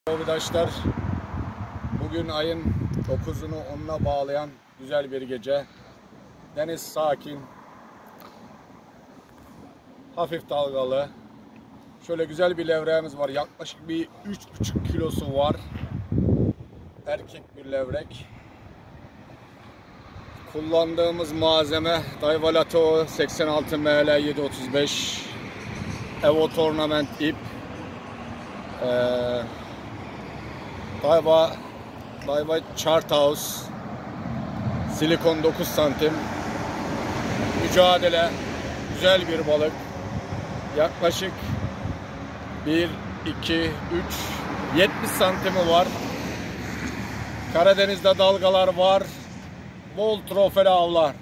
Arkadaşlar, bugün ayın 9'unu 10'una bağlayan güzel bir gece. Deniz sakin, hafif dalgalı. Şöyle güzel bir levreğimiz var. Yaklaşık bir 3,5 kilosu var. Erkek bir levrek. Kullandığımız malzeme Daiwa Lato 86 ML 735 Evo Tournament ip. Daiwa Charthouse silikon 9 santim. Mücadele, güzel bir balık. Yaklaşık 1, 2, 3, 70 santimi var. Karadeniz'de dalgalar var. Bol trofeli avlar.